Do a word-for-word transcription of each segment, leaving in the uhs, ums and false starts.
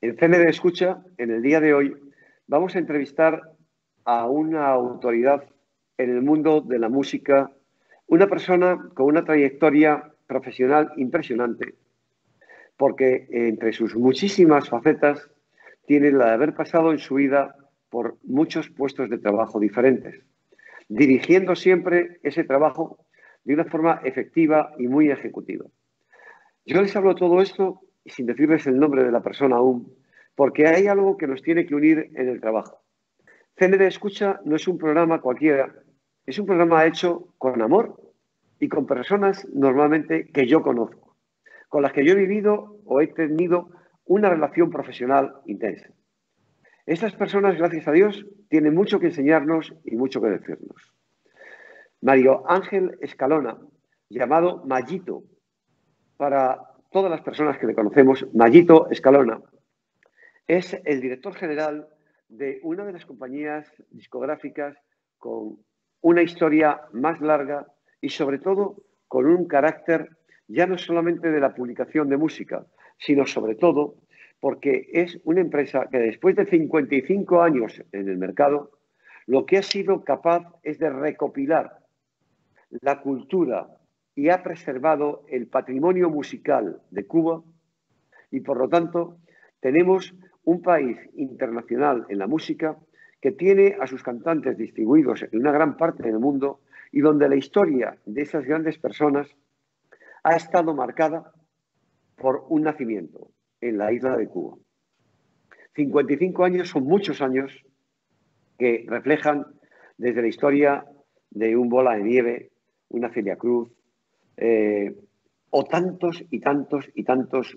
En C N D Escucha, en el día de hoy, vamos a entrevistar a una autoridad en el mundo de la música, una persona con una trayectoria profesional impresionante, porque entre sus muchísimas facetas tiene la de haber pasado en su vida por muchos puestos de trabajo diferentes, dirigiendo siempre ese trabajo de una forma efectiva y muy ejecutiva. Yo les hablo todo esto sin decirles el nombre de la persona aún, porque hay algo que nos tiene que unir en el trabajo. C N D Escucha no es un programa cualquiera, es un programa hecho con amor y con personas normalmente que yo conozco, con las que yo he vivido o he tenido una relación profesional intensa. Estas personas, gracias a Dios, tienen mucho que enseñarnos y mucho que decirnos. Mario Ángel Escalona, llamado Mayito, para todas las personas que le conocemos, Mayito Escalona, es el director general de una de las compañías discográficas con una historia más larga y, sobre todo, con un carácter ya no solamente de la publicación de música, sino sobre todo porque es una empresa que después de cincuenta y cinco años en el mercado, lo que ha sido capaz es de recopilar la cultura y ha preservado el patrimonio musical de Cuba y, por lo tanto, tenemos un país internacional en la música que tiene a sus cantantes distribuidos en una gran parte del mundo y donde la historia de esas grandes personas ha estado marcada por un nacimiento en la isla de Cuba. cincuenta y cinco años son muchos años que reflejan desde la historia de un Bola de Nieve, una Celia Cruz, eh, o tantos y tantos y tantos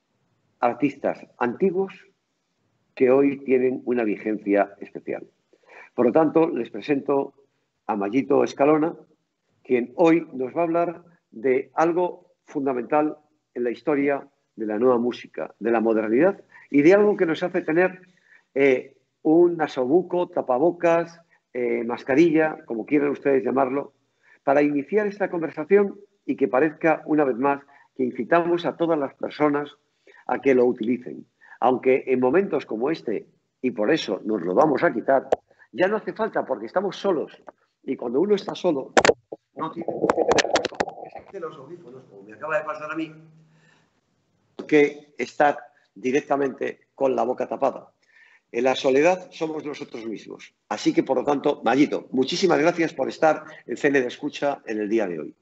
artistas antiguos que hoy tienen una vigencia especial. Por lo tanto, les presento a Mayito Escalona, quien hoy nos va a hablar de algo fundamental en la historia de la nueva música, de la modernidad y de algo que nos hace tener eh, un nasobuco, tapabocas, eh, mascarilla, como quieran ustedes llamarlo, para iniciar esta conversación y que parezca una vez más que incitamos a todas las personas a que lo utilicen. Aunque en momentos como este, y por eso nos lo vamos a quitar, ya no hace falta porque estamos solos. Y cuando uno está solo, no tiene que tener los audífonos, como me acaba de pasar a mí, que estar directamente con la boca tapada. En la soledad somos nosotros mismos. Así que, por lo tanto, Mayito, muchísimas gracias por estar en C N D Escucha en el día de hoy.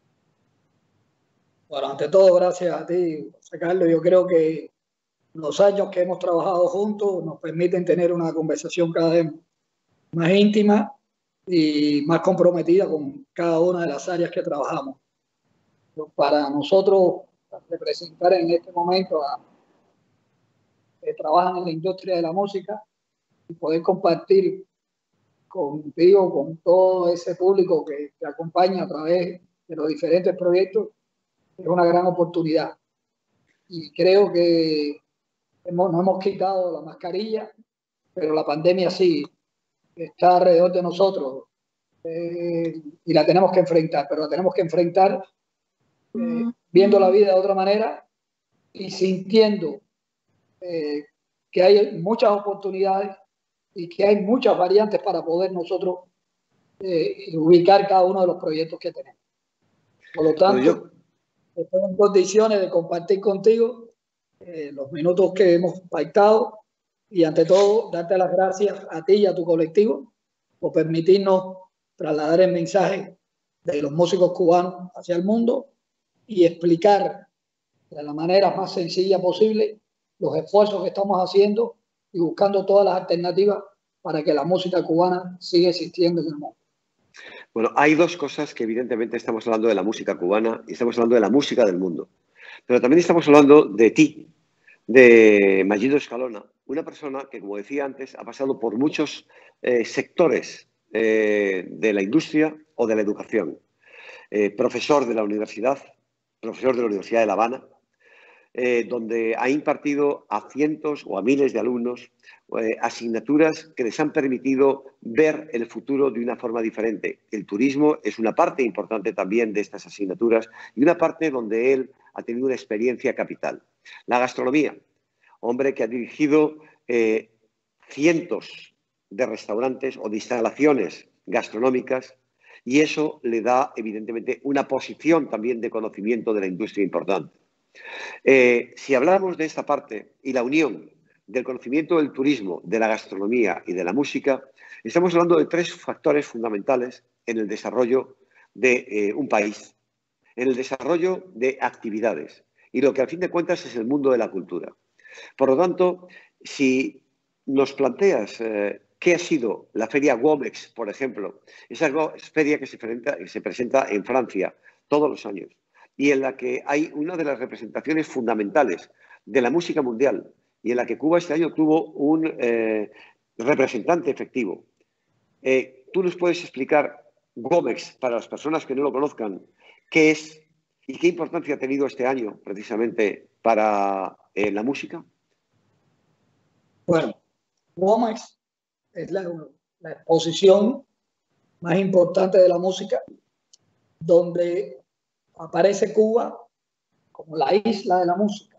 Bueno, ante todo, gracias a ti, José Carlos. Yo creo que los años que hemos trabajado juntos nos permiten tener una conversación cada vez más íntima y más comprometida con cada una de las áreas que trabajamos. Para nosotros, representar en este momento a que trabajan en la industria de la música y poder compartir contigo, con todo ese público que te acompaña a través de los diferentes proyectos, es una gran oportunidad. Y creo que hemos, nos hemos quitado la mascarilla, pero la pandemia sí está alrededor de nosotros eh, y la tenemos que enfrentar, pero la tenemos que enfrentar eh, viendo la vida de otra manera y sintiendo eh, que hay muchas oportunidades y que hay muchas variantes para poder nosotros eh, ubicar cada uno de los proyectos que tenemos. Por lo tanto, bueno, yo... estoy en condiciones de compartir contigo eh, los minutos que hemos pactado y, ante todo, darte las gracias a ti y a tu colectivo por permitirnos trasladar el mensaje de los músicos cubanos hacia el mundo y explicar de la manera más sencilla posible los esfuerzos que estamos haciendo y buscando todas las alternativas para que la música cubana siga existiendo en el mundo. Bueno, hay dos cosas que evidentemente estamos hablando de la música cubana y estamos hablando de la música del mundo. Pero también estamos hablando de ti, de Mayito Escalona, una persona que, como decía antes, ha pasado por muchos eh, sectores eh, de la industria o de la educación. Eh, profesor de la universidad, profesor de la Universidad de La Habana, eh, donde ha impartido a cientos o a miles de alumnos eh, asignaturas que les han permitido ver el futuro de una forma diferente. El turismo es una parte importante también de estas asignaturas y una parte donde él ha tenido una experiencia capital. La gastronomía. hombre que ha dirigido eh, cientos de restaurantes o de instalaciones gastronómicas, y eso le da, evidentemente, una posición también de conocimiento de la industria importante. Eh, si hablamos de esta parte y la unión del conocimiento del turismo, de la gastronomía y de la música, estamos hablando de tres factores fundamentales en el desarrollo de eh, un país, en el desarrollo de actividades y lo que al fin de cuentas es el mundo de la cultura. Por lo tanto, si nos planteas eh, qué ha sido la feria Womex, por ejemplo, esa feria que se, presenta, que se presenta en Francia todos los años y en la que hay una de las representaciones fundamentales de la música mundial y en la que Cuba este año tuvo un eh, representante efectivo. Eh, ¿Tú nos puedes explicar Womex, para las personas que no lo conozcan, qué es y qué importancia ha tenido este año precisamente para eh, la música? Bueno, Womex es la, la exposición más importante de la música, donde aparece Cuba como la isla de la música.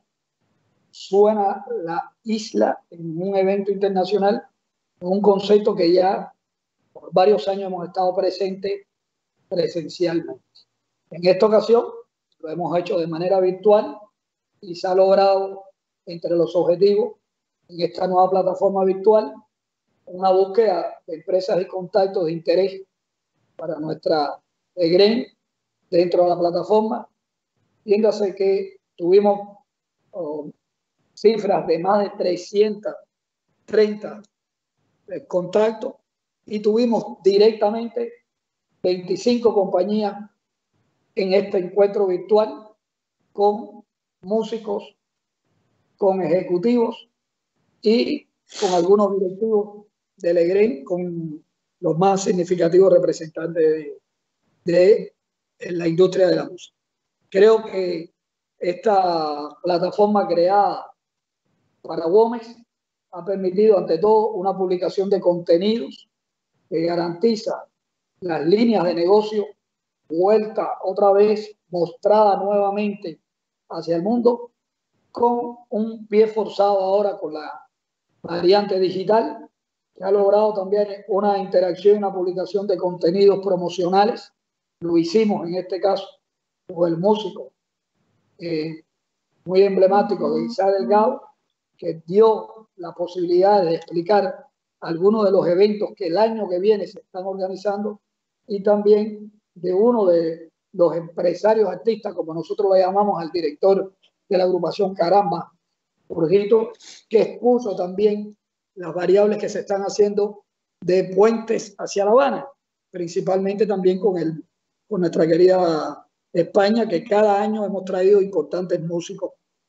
Suena la isla en un evento internacional, un concepto que ya por varios años hemos estado presentes presencialmente. En esta ocasión lo hemos hecho de manera virtual y se ha logrado, entre los objetivos en esta nueva plataforma virtual, una búsqueda de empresas y contactos de interés para nuestra EGREN dentro de la plataforma, viéndose que tuvimos oh, cifras de más de trescientos treinta eh, contactos y tuvimos directamente veinticinco compañías en este encuentro virtual con músicos, con ejecutivos y con algunos directivos del EGREN, con los más significativos representantes de, de la industria de la música. Creo que esta plataforma creada para Womex ha permitido, ante todo, una publicación de contenidos que garantiza las líneas de negocio vuelta otra vez, mostrada nuevamente hacia el mundo, con un pie forzado ahora con la variante digital, que ha logrado también una interacción y una publicación de contenidos promocionales. Lo hicimos en este caso con el músico eh, muy emblemático de Isaac Delgado, que dio la posibilidad de explicar algunos de los eventos que el año que viene se están organizando, y también de uno de los empresarios artistas, como nosotros le llamamos al director de la agrupación Caramba, Jorgito, que expuso también las variables que se están haciendo de puentes hacia La Habana, principalmente también con, el, con nuestra querida España, que cada año hemos traído importantes músicos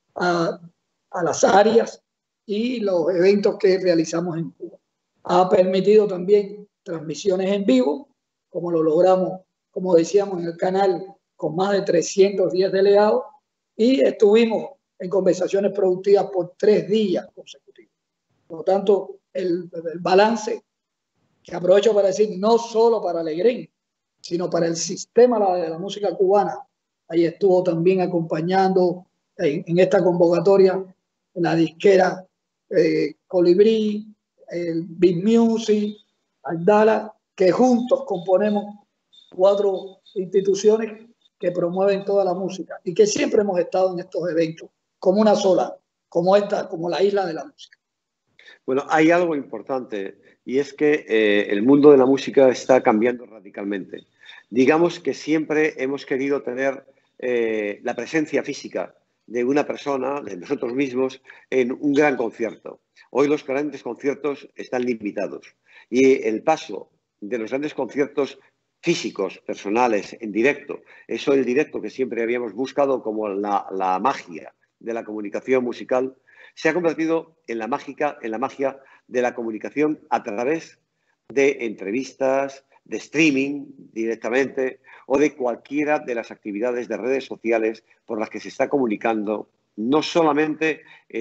a, a las áreas y los eventos que realizamos en Cuba. Ha permitido también transmisiones en vivo, como lo logramos, como decíamos, en el canal con más de trescientos diez delegados, y estuvimos en conversaciones productivas por tres días consecutivos. Por lo tanto, el, el balance, que aprovecho para decir, no solo para Alegrín, sino para el sistema de la música cubana. Ahí estuvo también acompañando en, en esta convocatoria la disquera eh, Colibrí, el Big Music, Aldala, que juntos componemos cuatro instituciones que promueven toda la música y que siempre hemos estado en estos eventos como una sola, como esta, como la isla de la música. Bueno, hay algo importante y es que eh, el mundo de la música está cambiando radicalmente. Digamos que siempre hemos querido tener eh, la presencia física de una persona, de nosotros mismos, en un gran concierto. Hoy los grandes conciertos están limitados y el paso de los grandes conciertos físicos, personales, en directo, eso el directo que siempre habíamos buscado como la, la magia de la comunicación musical, se ha convertido en la, mágica, en la magia de la comunicación a través de entrevistas, de streaming directamente o de cualquiera de las actividades de redes sociales por las que se está comunicando. No solamente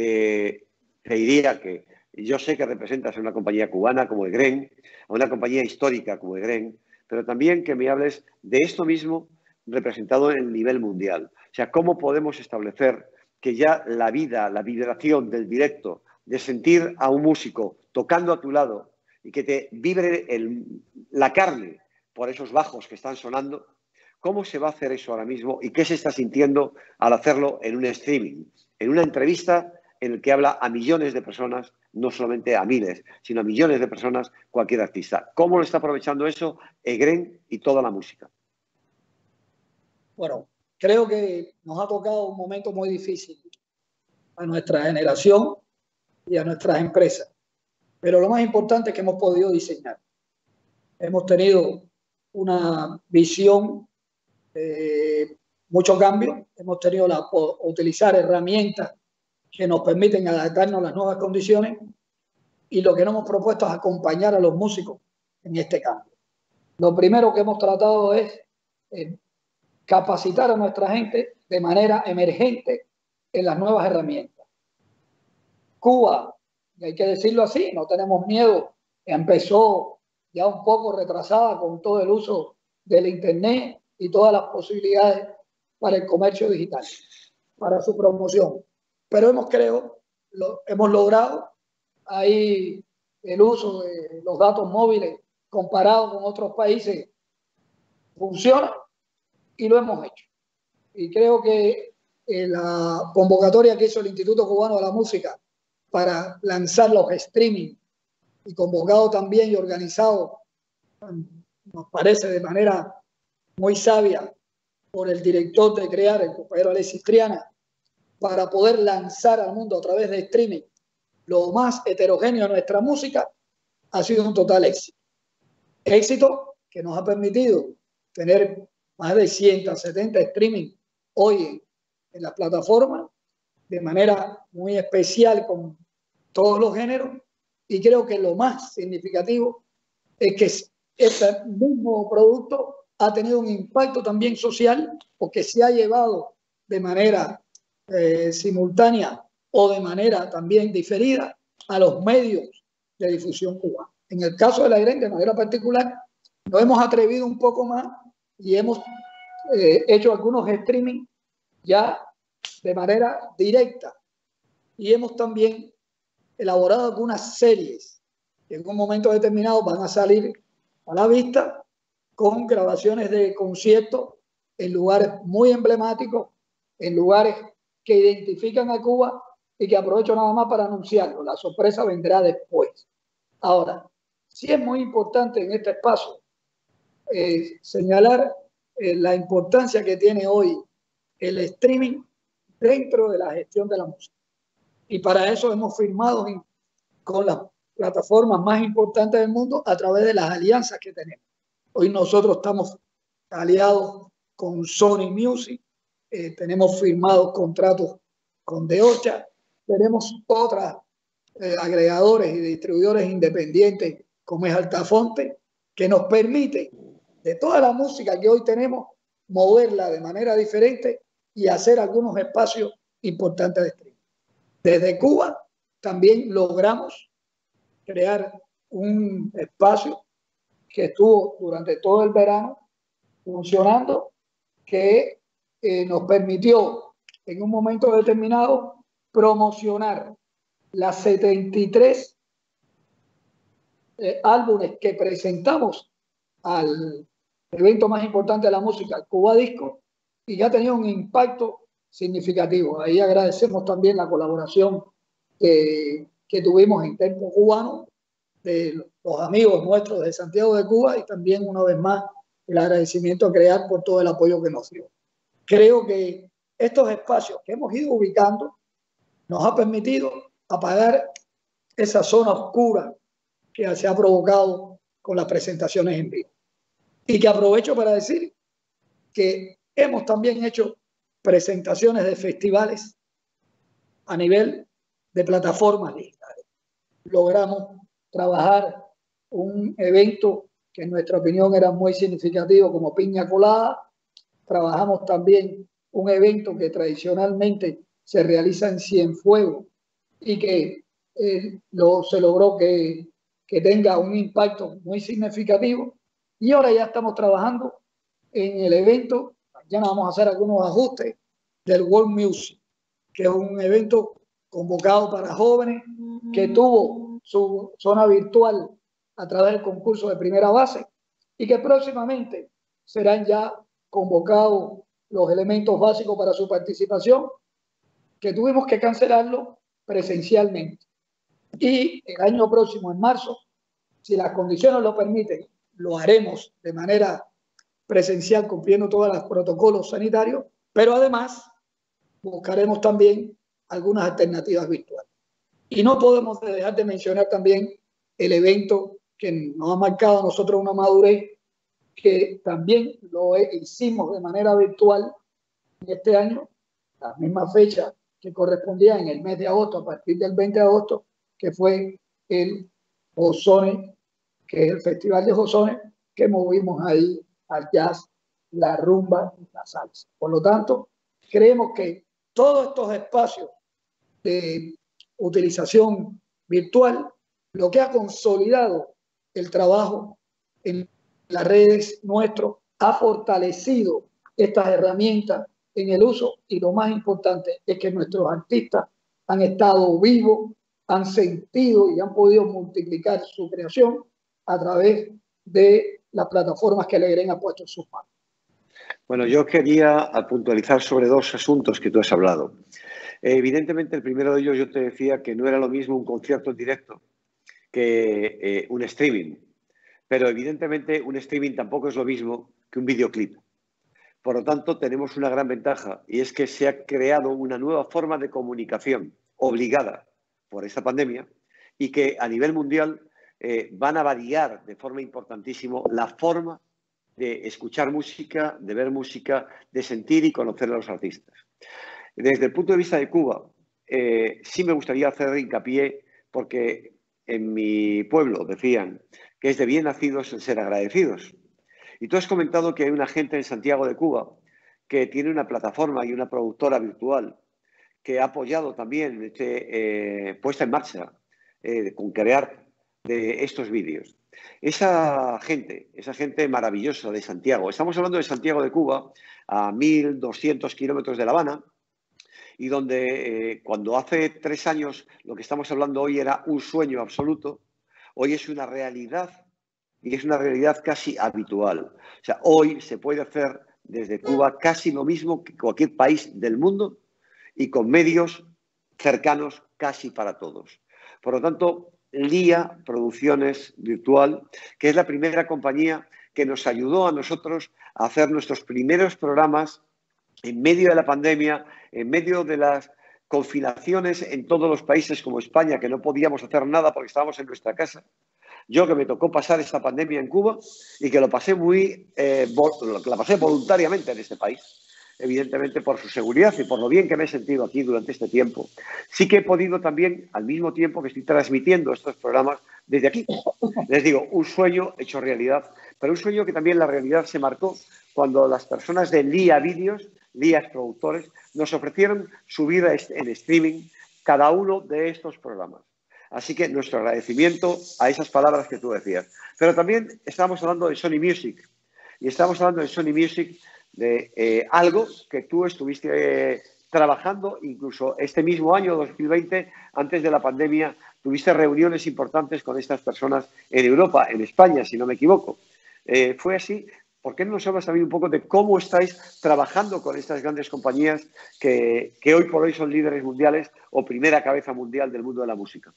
eh, te diría que yo sé que representas a una compañía cubana como EGREN, a una compañía histórica como EGREN, pero también que me hables de esto mismo representado en el nivel mundial. O sea, cómo podemos establecer que ya la vida, la vibración del directo, de sentir a un músico tocando a tu lado y que te vibre el, la carne por esos bajos que están sonando, ¿cómo se va a hacer eso ahora mismo y qué se está sintiendo al hacerlo en un streaming, en una entrevista en el que habla a millones de personas, no solamente a miles, sino a millones de personas, cualquier artista? ¿Cómo lo está aprovechando eso Egren y toda la música? Bueno, creo que nos ha tocado un momento muy difícil a nuestra generación y a nuestras empresas. Pero lo más importante es que hemos podido diseñar. Hemos tenido una visión de mucho cambio. Hemos tenido la utilizar herramientas que nos permiten adaptarnos a las nuevas condiciones, y lo que nos hemos propuesto es acompañar a los músicos en este cambio. Lo primero que hemos tratado es eh, capacitar a nuestra gente de manera emergente en las nuevas herramientas. Cuba, y hay que decirlo así, no tenemos miedo, empezó ya un poco retrasada con todo el uso del Internet y todas las posibilidades para el comercio digital, para su promoción. Pero hemos, creo, lo, hemos logrado ahí el uso de los datos móviles comparado con otros países, funciona y lo hemos hecho. Y creo que en la convocatoria que hizo el Instituto Cubano de la Música para lanzar los streaming, y convocado también y organizado, nos parece de manera muy sabia por el director de CREAR, el compañero Alexis Triana, para poder lanzar al mundo a través de streaming lo más heterogéneo de nuestra música, ha sido un total éxito. Éxito que nos ha permitido tener más de ciento setenta streaming hoy en la plataforma, de manera muy especial con todos los géneros, y creo que lo más significativo es que este mismo producto ha tenido un impacto también social, porque se ha llevado de manera eh, simultánea o de manera también diferida a los medios de difusión cubanos. En el caso de la Egren, de manera particular, nos hemos atrevido un poco más y hemos eh, hecho algunos streaming ya de manera directa, y hemos también elaborado algunas series que en un momento determinado van a salir a la vista, con grabaciones de conciertos en lugares muy emblemáticos, en lugares que identifican a Cuba, y que aprovecho nada más para anunciarlo. La sorpresa vendrá después. Ahora, sí es muy importante en este espacio eh, señalar eh, la importancia que tiene hoy el streaming dentro de la gestión de la música. Y para eso hemos firmado en, con las plataformas más importantes del mundo a través de las alianzas que tenemos. Hoy nosotros estamos aliados con Sony Music, eh, tenemos firmados contratos con De Ocha, tenemos otras eh, agregadores y distribuidores independientes como es Altafonte, que nos permite de toda la música que hoy tenemos moverla de manera diferente y hacer algunos espacios importantes de streaming. Desde Cuba también logramos crear un espacio que estuvo durante todo el verano funcionando, que eh, nos permitió en un momento determinado promocionar las setenta y tres eh, álbumes que presentamos al evento más importante de la música, Cuba Disco, y ya tenía un impacto significativo. Ahí agradecemos también la colaboración que, que tuvimos en Tempo Cubano, de los amigos nuestros de Santiago de Cuba, y también una vez más el agradecimiento a CREAR por todo el apoyo que nos dio. Creo que estos espacios que hemos ido ubicando nos ha permitido apagar esa zona oscura que se ha provocado con las presentaciones en vivo. Y que aprovecho para decir que hemos también hecho presentaciones de festivales a nivel de plataformas digitales. Logramos trabajar un evento que en nuestra opinión era muy significativo como Piña Colada. Trabajamos también un evento que tradicionalmente se realiza en Cienfuegos y que eh, lo, se logró que, que tenga un impacto muy significativo. Y ahora ya estamos trabajando en el evento, ya vamos a hacer algunos ajustes, del World Music, que es un evento convocado para jóvenes, que tuvo su zona virtual a través del concurso de primera base y que próximamente serán ya convocados los elementos básicos para su participación, que tuvimos que cancelarlo presencialmente. Y el año próximo, en marzo, si las condiciones lo permiten, lo haremos de manera presencial cumpliendo todos los protocolos sanitarios, pero además buscaremos también algunas alternativas virtuales. Y no podemos dejar de mencionar también el evento que nos ha marcado a nosotros una madurez, que también lo hicimos de manera virtual en este año, la misma fecha que correspondía en el mes de agosto, a partir del veinte de agosto, que fue el Ozone, que es el Festival de Ozone, que movimos ahí al jazz, la rumba y la salsa. Por lo tanto, creemos que todos estos espacios de utilización virtual, lo que ha consolidado el trabajo en las redes nuestro, ha fortalecido estas herramientas en el uso, y lo más importante es que nuestros artistas han estado vivos, han sentido y han podido multiplicar su creación a través de las plataformas que Legren ha puesto en sus manos. Bueno, yo quería puntualizar sobre dos asuntos que tú has hablado. Eh, evidentemente, el primero de ellos yo te decía que no era lo mismo un concierto en directo que eh, un streaming, pero evidentemente un streaming tampoco es lo mismo que un videoclip. Por lo tanto, tenemos una gran ventaja, y es que se ha creado una nueva forma de comunicación obligada por esta pandemia, y que a nivel mundial eh, van a variar de forma importantísima la forma de escuchar música, de ver música, de sentir y conocer a los artistas. Desde el punto de vista de Cuba, eh, sí me gustaría hacer hincapié, porque en mi pueblo decían que es de bien nacidos el ser agradecidos. Y tú has comentado que hay una gente en Santiago de Cuba que tiene una plataforma y una productora virtual que ha apoyado también este, eh, puesta en marcha eh, con crear de estos vídeos. Esa gente, esa gente maravillosa de Santiago, estamos hablando de Santiago de Cuba, a mil doscientos kilómetros de La Habana, y donde eh, cuando hace tres años lo que estamos hablando hoy era un sueño absoluto, hoy es una realidad, y es una realidad casi habitual. O sea, hoy se puede hacer desde Cuba casi lo mismo que cualquier país del mundo, y con medios cercanos casi para todos. Por lo tanto, Lía Producciones Virtual, que es la primera compañía que nos ayudó a nosotros a hacer nuestros primeros programas en medio de la pandemia, en medio de las confinaciones en todos los países como España, que no podíamos hacer nada porque estábamos en nuestra casa. Yo, que me tocó pasar esta pandemia en Cuba y que lo pasé muy, eh, la pasé voluntariamente en este país, evidentemente por su seguridad y por lo bien que me he sentido aquí durante este tiempo. Sí que he podido también, al mismo tiempo que estoy transmitiendo estos programas desde aquí, les digo, un sueño hecho realidad, pero un sueño que también la realidad se marcó cuando las personas de Lía Vídeos, Lía Productores, nos ofrecieron subir en streaming cada uno de estos programas. Así que nuestro agradecimiento a esas palabras que tú decías. Pero también estamos hablando de Sony Music, y estamos hablando de Sony Music de eh, algo que tú estuviste eh, trabajando incluso este mismo año, dos mil veinte, antes de la pandemia, tuviste reuniones importantes con estas personas en Europa, en España, si no me equivoco. Eh, ¿Fue así? ¿Por qué no nos hablas también un poco de cómo estáis trabajando con estas grandes compañías que, que hoy por hoy son líderes mundiales o primera cabeza mundial del mundo de la música?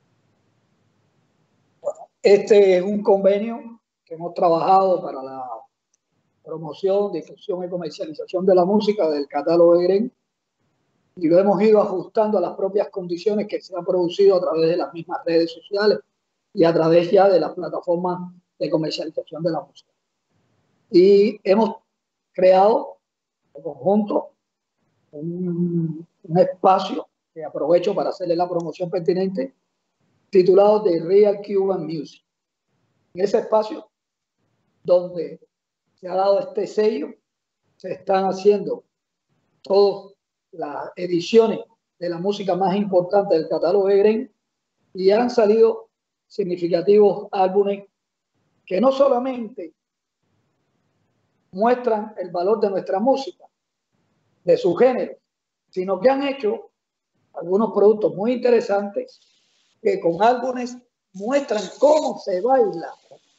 Este es un convenio que hemos trabajado para la promoción, difusión y comercialización de la música del catálogo de Legren, y lo hemos ido ajustando a las propias condiciones que se han producido a través de las mismas redes sociales y a través ya de las plataformas de comercialización de la música. Y hemos creado en conjunto un, un espacio que aprovecho para hacerle la promoción pertinente, titulado The Real Cuban Music. En ese espacio donde se ha dado este sello, se están haciendo todas las ediciones de la música más importante del catálogo de Legren, y han salido significativos álbumes que no solamente muestran el valor de nuestra música, de su género, sino que han hecho algunos productos muy interesantes que con álbumes muestran cómo se baila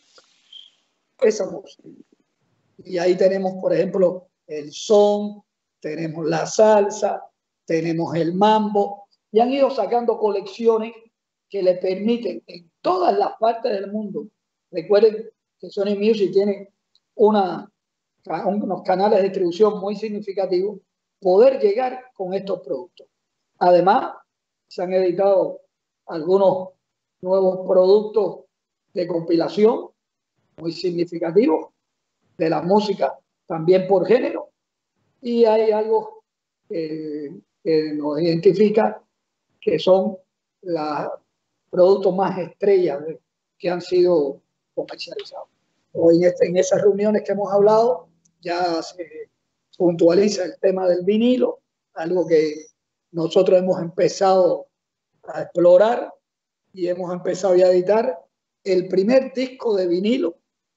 esa música. Y ahí tenemos, por ejemplo, el son, tenemos la salsa, tenemos el mambo, y han ido sacando colecciones que le permiten en todas las partes del mundo. Recuerden que Sony Music tiene una, unos canales de distribución muy significativos, poder llegar con estos productos. Además, se han editado algunos nuevos productos de compilación muy significativos de la música, también por género, y hay algo que, que nos identifica, que son los productos más estrellas que han sido comercializados. Hoy en, este, en esas reuniones que hemos hablado ya se puntualiza el tema del vinilo, algo que nosotros hemos empezado a explorar y hemos empezado ya a editar. El primer disco de vinilo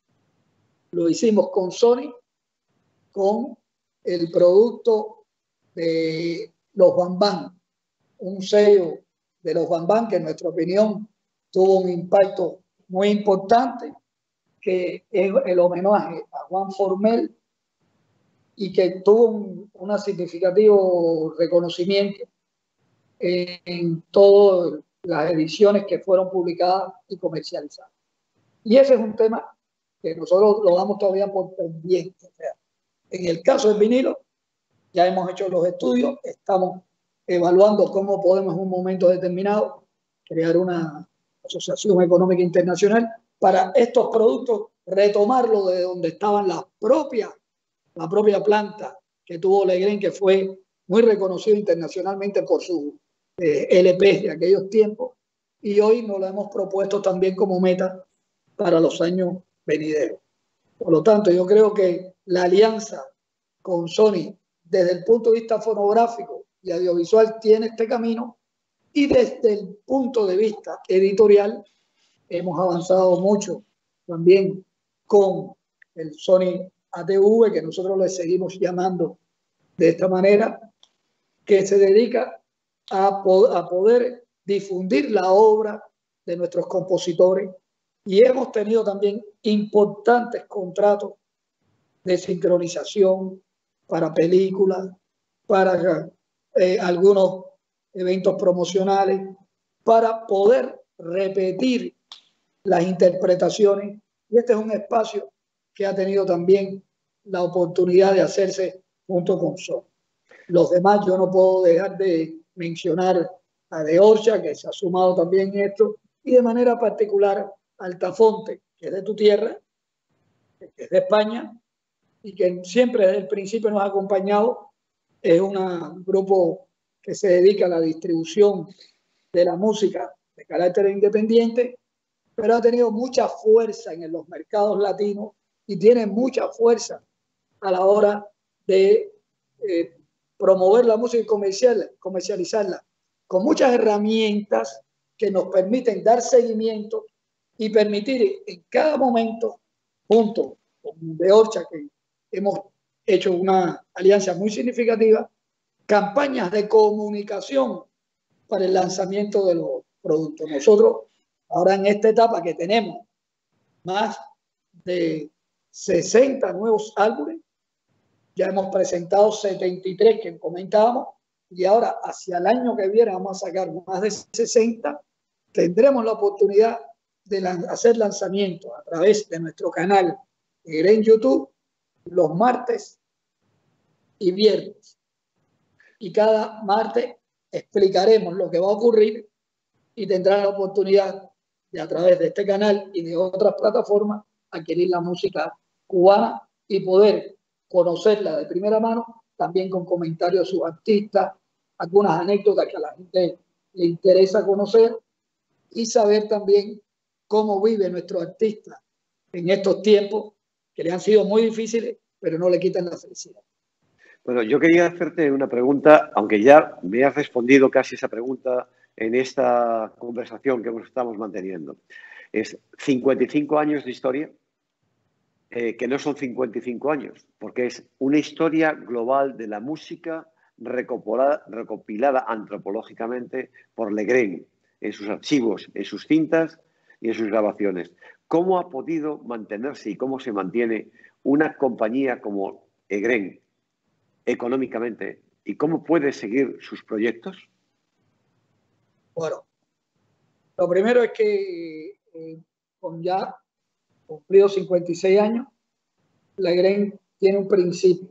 lo hicimos con Sony, con el producto de los Bam Bam, un sello de los Bam Bam que en nuestra opinión tuvo un impacto muy importante, que es el homenaje a Juan Formel y que tuvo un, un significativo reconocimiento en todas las ediciones que fueron publicadas y comercializadas. Y ese es un tema que nosotros lo damos todavía por pendiente. O sea, en el caso del vinilo, ya hemos hecho los estudios, estamos evaluando cómo podemos en un momento determinado crear una asociación económica internacional para estos productos, retomarlo de donde estaban las propias, la propia planta que tuvo Legren, que fue muy reconocido internacionalmente por sus eh, L P de aquellos tiempos, y hoy nos lo hemos propuesto también como meta para los años venideros. Por lo tanto, yo creo que la alianza con Sony desde el punto de vista fonográfico y audiovisual tiene este camino, y desde el punto de vista editorial hemos avanzado mucho también con el Sony A T V, que nosotros le seguimos llamando de esta manera, que se dedica a, po a poder difundir la obra de nuestros compositores, y hemos tenido también importantes contratos de sincronización para películas, para eh, algunos eventos promocionales, para poder repetir las interpretaciones, y este es un espacio que ha tenido también la oportunidad de hacerse junto con Sony. Los demás yo no puedo dejar de mencionar a De Orcha, que se ha sumado también en esto, y de manera particular Altafonte, que es de tu tierra, que es de España, y que siempre desde el principio nos ha acompañado. Es una, un grupo que se dedica a la distribución de la música de carácter independiente, pero ha tenido mucha fuerza en los mercados latinos y tiene mucha fuerza a la hora de eh, promover la música y comercial, comercializarla, con muchas herramientas que nos permiten dar seguimiento y permitir en cada momento, junto con De Orcha, que hemos hecho una alianza muy significativa, campañas de comunicación para el lanzamiento de los productos. Nosotros, ahora en esta etapa que tenemos más de sesenta nuevos álbumes, ya hemos presentado setenta y tres que comentábamos, y ahora hacia el año que viene vamos a sacar más de sesenta. Tendremos la oportunidad de lan- hacer lanzamientos a través de nuestro canal en YouTube los martes y viernes, y cada martes explicaremos lo que va a ocurrir, y tendrán la oportunidad de, a través de este canal y de otras plataformas, adquirir la música cubana y poder conocerla de primera mano, también con comentarios de sus artistas, algunas anécdotas que a la gente le interesa conocer, y saber también cómo vive nuestro artista en estos tiempos que le han sido muy difíciles, pero no le quitan la felicidad. Bueno, yo quería hacerte una pregunta, aunque ya me has respondido casi esa pregunta en esta conversación que estamos manteniendo. Es cincuenta y cinco años de historia, eh, que no son cincuenta y cinco años, porque es una historia global de la música, recopilada, recopilada antropológicamente por Legren en sus archivos, en sus cintas y en sus grabaciones. ¿Cómo ha podido mantenerse y cómo se mantiene una compañía como Egren económicamente y cómo puede seguir sus proyectos? Bueno, lo primero es que eh, con ya cumplidos cincuenta y seis años, Legren tiene un principio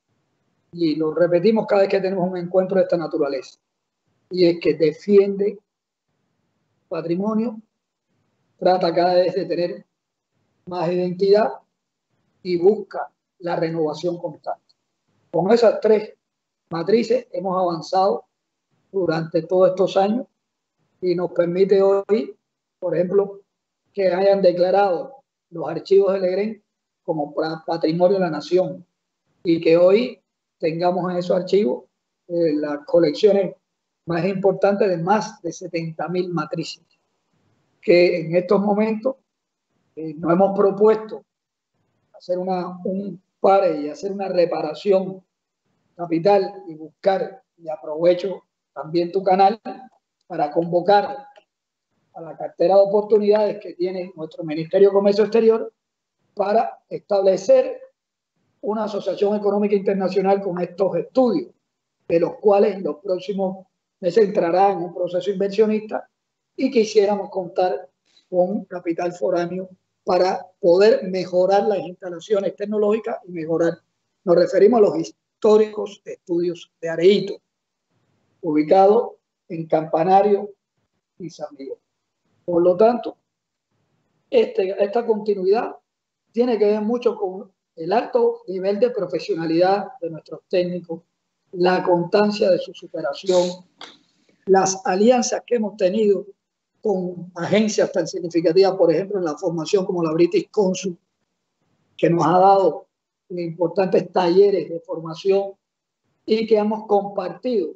y lo repetimos cada vez que tenemos un encuentro de esta naturaleza, y es que defiende patrimonio, trata cada vez de tener más identidad y busca la renovación constante. Con esas tres matrices hemos avanzado durante todos estos años y nos permite hoy, por ejemplo, que hayan declarado los archivos de Legren como patrimonio de la nación y que hoy tengamos en esos archivos eh, las colecciones más importantes de más de setenta mil matrices, que en estos momentos eh, nos hemos propuesto hacer una, un pare y hacer una reparación capital y buscar, y aprovecho también tu canal para convocar a la cartera de oportunidades que tiene nuestro Ministerio de Comercio Exterior para establecer una asociación económica internacional con estos estudios, de los cuales en los próximos meses entrará en un proceso inversionista y quisiéramos contar con capital foráneo para poder mejorar las instalaciones tecnológicas y mejorar. Nos referimos a los históricos estudios de Areito, ubicado en Campanario y San Miguel. Por lo tanto, este, esta continuidad tiene que ver mucho con el alto nivel de profesionalidad de nuestros técnicos, la constancia de su superación, las alianzas que hemos tenido con agencias tan significativas, por ejemplo, en la formación como la British Council, que nos ha dado importantes talleres de formación y que hemos compartido.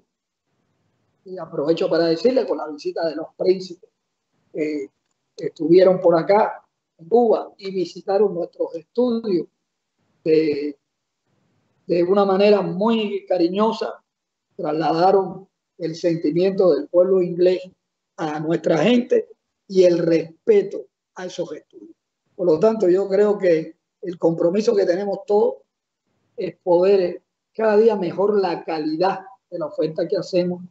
Y aprovecho para decirle, con la visita de los príncipes eh, que estuvieron por acá en Cuba y visitaron nuestros estudios de, de una manera muy cariñosa, trasladaron el sentimiento del pueblo inglés a nuestra gente y el respeto a esos estudios. Por lo tanto, yo creo que el compromiso que tenemos todos es poder cada día mejorar la calidad de la oferta que hacemos,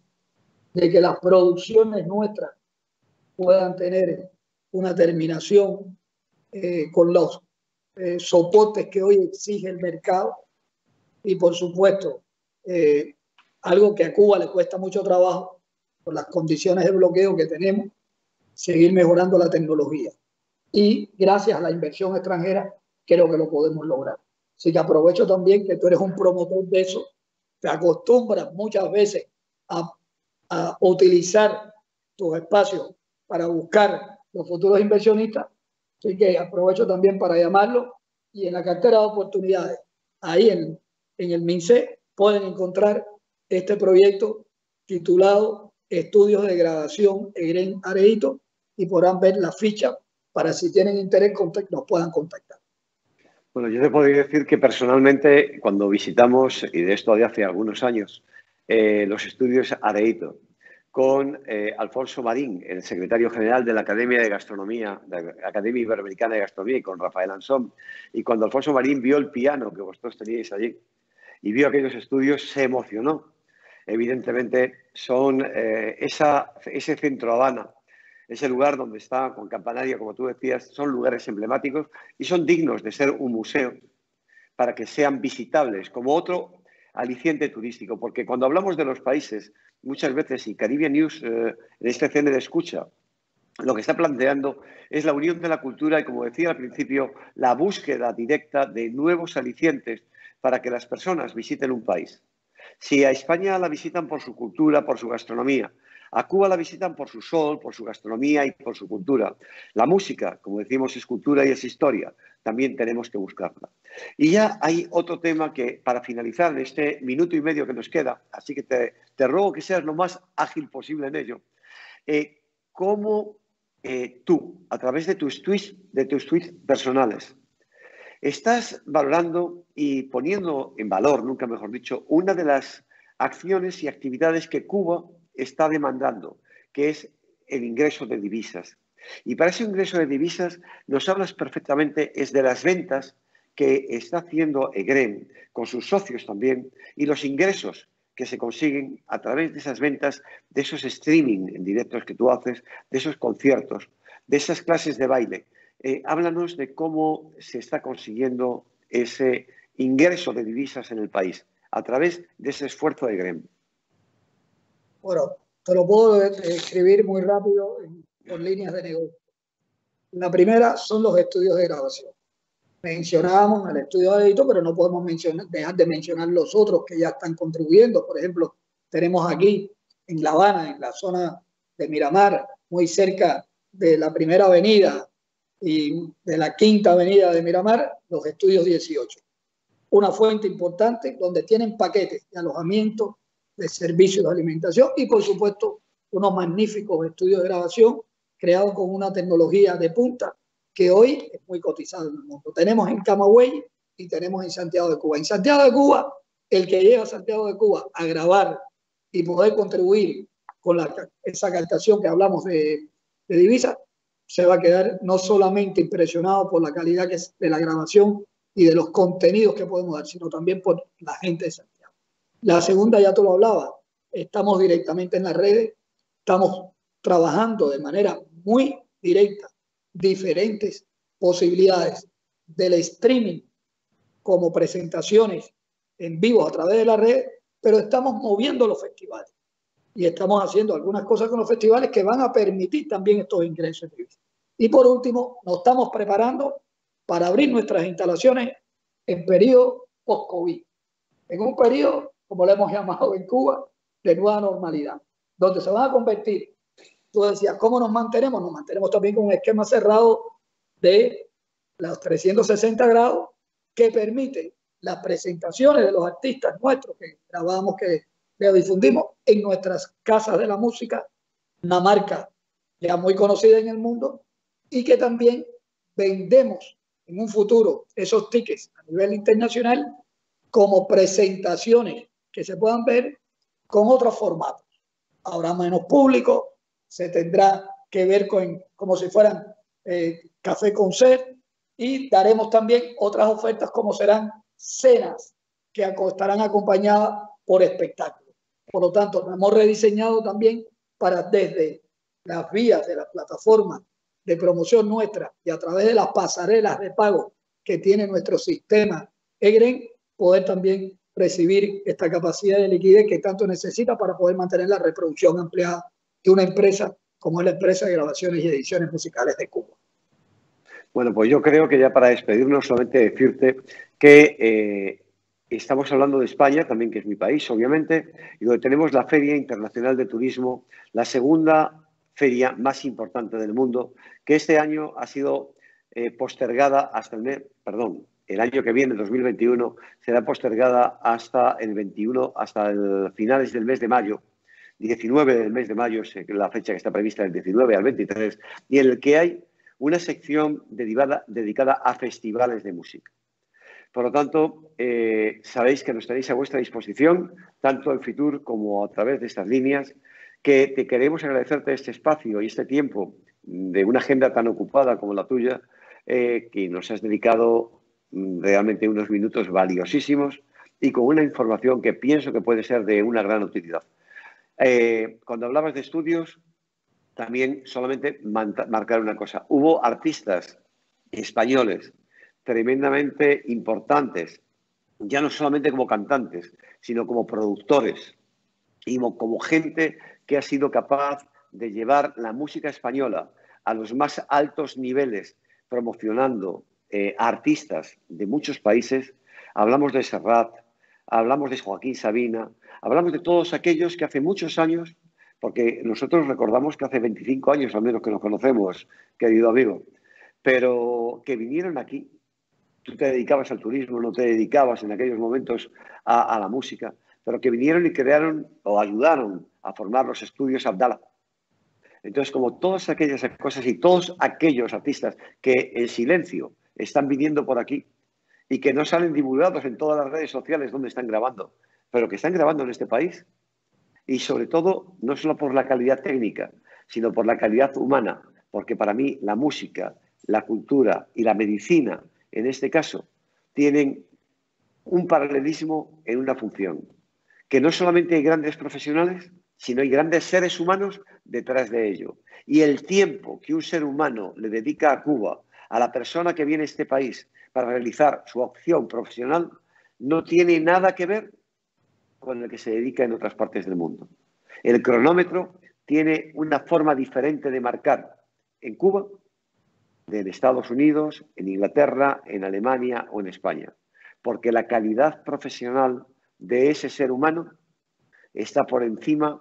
de que las producciones nuestras puedan tener una terminación eh, con los eh, soportes que hoy exige el mercado y, por supuesto, eh, algo que a Cuba le cuesta mucho trabajo por las condiciones de bloqueo que tenemos, seguir mejorando la tecnología. Y gracias a la inversión extranjera creo que lo podemos lograr. Así que aprovecho también que tú eres un promotor de eso, te acostumbras muchas veces a, a utilizar tus espacios para buscar los futuros inversionistas. Así que aprovecho también para llamarlo y en la cartera de oportunidades, ahí en, en el MINSE, pueden encontrar este proyecto titulado Estudios de Gradación Egren Areito y podrán ver la ficha para si tienen interés nos puedan contactar. Bueno, yo te podría decir que personalmente cuando visitamos, y de esto de hace algunos años, eh, los estudios Areito, con eh, Alfonso Marín, el secretario general de la Academia de Gastronomía, de la Academia Iberoamericana de Gastronomía, y con Rafael Ansón. Y cuando Alfonso Marín vio el piano que vosotros teníais allí y vio aquellos estudios, se emocionó. Evidentemente, son eh, esa, ese centro Habana, ese lugar donde está con Campanario, como tú decías, son lugares emblemáticos y son dignos de ser un museo para que sean visitables como otro aliciente turístico. Porque cuando hablamos de los países, muchas veces, y Caribbean News, eh, en este C N de escucha, lo que está planteando es la unión de la cultura y, como decía al principio, la búsqueda directa de nuevos alicientes para que las personas visiten un país. Si a España la visitan por su cultura, por su gastronomía, a Cuba la visitan por su sol, por su gastronomía y por su cultura. La música, como decimos, es cultura y es historia. También tenemos que buscarla. Y ya hay otro tema que, para finalizar en este minuto y medio que nos queda, así que te, te ruego que seas lo más ágil posible en ello, eh, ¿cómo eh, tú, a través de tus tweets, de tus tweets personales, estás valorando y poniendo en valor, nunca mejor dicho, una de las acciones y actividades que Cuba está demandando, que es el ingreso de divisas. Y para ese ingreso de divisas nos hablas perfectamente es de las ventas que está haciendo EGREM con sus socios también y los ingresos que se consiguen a través de esas ventas, de esos streaming en directos que tú haces, de esos conciertos, de esas clases de baile. Eh, háblanos de cómo se está consiguiendo ese ingreso de divisas en el país a través de ese esfuerzo de EGREM. Bueno, te lo puedo escribir muy rápido en, por líneas de negocio. La primera son los estudios de grabación. Mencionábamos el estudio de edito, pero no podemos mencionar, dejar de mencionar los otros que ya están contribuyendo. Por ejemplo, tenemos aquí en La Habana, en la zona de Miramar, muy cerca de la primera avenida y de la quinta avenida de Miramar, los estudios dieciocho. Una fuente importante donde tienen paquetes de alojamiento, de servicios de alimentación y, por supuesto, unos magníficos estudios de grabación creados con una tecnología de punta que hoy es muy cotizado en el mundo. Tenemos en Camagüey y tenemos en Santiago de Cuba. En Santiago de Cuba, el que llega a Santiago de Cuba a grabar y poder contribuir con la, esa captación que hablamos de, de divisas, se va a quedar no solamente impresionado por la calidad que es de la grabación y de los contenidos que podemos dar, sino también por la gente de Santiago. La segunda, ya tú lo hablabas, estamos directamente en las redes, estamos trabajando de manera muy directa diferentes posibilidades del streaming como presentaciones en vivo a través de la red, pero estamos moviendo los festivales y estamos haciendo algunas cosas con los festivales que van a permitir también estos ingresos. Y por último, nos estamos preparando para abrir nuestras instalaciones en periodo post-COVID, en un periodo, como lo hemos llamado en Cuba, de nueva normalidad, donde se van a convertir. Tú decías, ¿cómo nos mantenemos? Nos mantenemos también con un esquema cerrado de los trescientos sesenta grados que permite las presentaciones de los artistas nuestros que grabamos, que le difundimos en nuestras casas de la música, una marca ya muy conocida en el mundo y que también vendemos en un futuro esos tickets a nivel internacional como presentaciones que se puedan ver con otros formatos. Habrá menos público, se tendrá que ver con como si fueran eh, café concert y daremos también otras ofertas como serán cenas que estarán acompañadas por espectáculos. Por lo tanto, nos hemos rediseñado también para desde las vías de la plataforma de promoción nuestra y a través de las pasarelas de pago que tiene nuestro sistema EGREM, poder también recibir esta capacidad de liquidez que tanto necesita para poder mantener la reproducción ampliada de una empresa como es la empresa de grabaciones y ediciones musicales de Cuba. Bueno, pues yo creo que ya para despedirnos solamente decirte que eh, estamos hablando de España, también que es mi país, obviamente, y donde tenemos la Feria Internacional de Turismo, la segunda feria más importante del mundo, que este año ha sido eh, postergada hasta el mes, perdón, el año que viene, dos mil veintiuno, será postergada hasta el veintiuno, hasta el finales del mes de mayo. diecinueve del mes de mayo es la fecha que está prevista, del diecinueve al veintitrés, y en el que hay una sección derivada, dedicada a festivales de música. Por lo tanto, eh, sabéis que nos tenéis a vuestra disposición, tanto en Fitur como a través de estas líneas, que te queremos agradecerte este espacio y este tiempo de una agenda tan ocupada como la tuya, eh, que nos has dedicado realmente unos minutos valiosísimos y con una información que pienso que puede ser de una gran utilidad. Eh, cuando hablabas de estudios, también solamente marcar una cosa. Hubo artistas españoles tremendamente importantes, ya no solamente como cantantes, sino como productores y como gente que ha sido capaz de llevar la música española a los más altos niveles, promocionando eh, a artistas de muchos países. Hablamos de Serrat, hablamos de Joaquín Sabina, hablamos de todos aquellos que hace muchos años, porque nosotros recordamos que hace veinticinco años al menos que nos conocemos, querido amigo, pero que vinieron aquí. Tú te dedicabas al turismo, no te dedicabas en aquellos momentos a, a la música, pero que vinieron y crearon o ayudaron a formar los estudios Abdala. Entonces, como todas aquellas cosas y todos aquellos artistas que en silencio están viniendo por aquí y que no salen divulgados en todas las redes sociales donde están grabando, pero que están grabando en este país. Y sobre todo, no solo por la calidad técnica, sino por la calidad humana, porque para mí la música, la cultura y la medicina, en este caso, tienen un paralelismo en una función, que no solamente hay grandes profesionales, sino hay grandes seres humanos detrás de ello. Y el tiempo que un ser humano le dedica a Cuba, a la persona que viene a este país para realizar su opción profesional, no tiene nada que ver con el que se dedica en otras partes del mundo. El cronómetro tiene una forma diferente de marcar en Cuba, de en Estados Unidos, en Inglaterra, en Alemania o en España, porque la calidad profesional de ese ser humano está por encima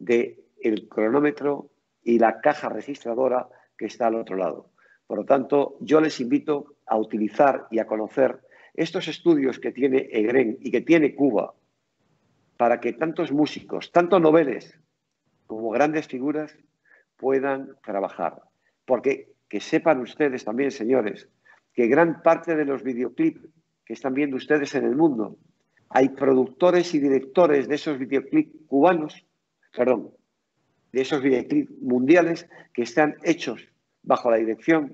del cronómetro y la caja registradora que está al otro lado. Por lo tanto, yo les invito a utilizar y a conocer estos estudios que tiene EGREN y que tiene Cuba, para que tantos músicos, tanto noveles como grandes figuras puedan trabajar. Porque que sepan ustedes también, señores, que gran parte de los videoclips que están viendo ustedes en el mundo, hay productores y directores de esos videoclips cubanos, perdón, de esos videoclips mundiales que están hechos bajo la dirección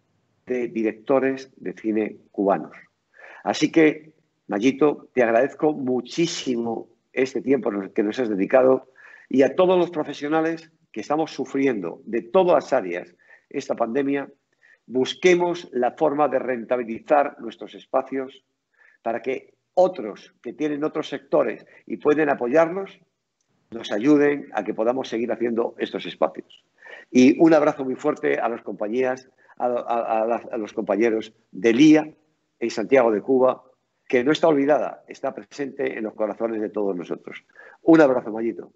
de directores de cine cubanos. Así que, Mayito, te agradezco muchísimo este tiempo que nos has dedicado y a todos los profesionales que estamos sufriendo de todas las áreas esta pandemia, busquemos la forma de rentabilizar nuestros espacios para que otros que tienen otros sectores y pueden apoyarnos, nos ayuden a que podamos seguir haciendo estos espacios. Y un abrazo muy fuerte a las compañías, a, a, a, a los compañeros de L I A en Santiago de Cuba, que no está olvidada, está presente en los corazones de todos nosotros. Un abrazo, Mayito.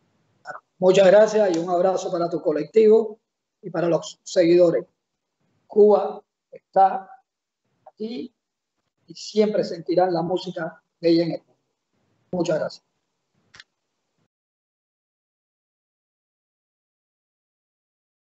Muchas gracias y un abrazo para tu colectivo y para los seguidores. Cuba está aquí y siempre sentirán la música de ella en el mundo. Muchas gracias.